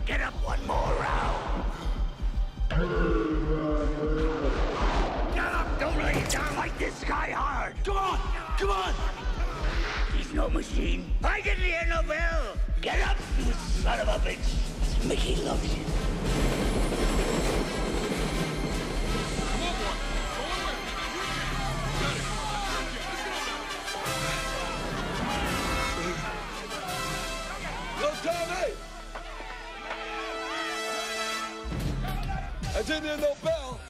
Get up one more round. Get up, don't lay it down. Fight this guy hard. Come on, come on. He's no machine. I didn't hear no bell. Get up, you son of a bitch. Mickey loves you. I didn't hear no bell.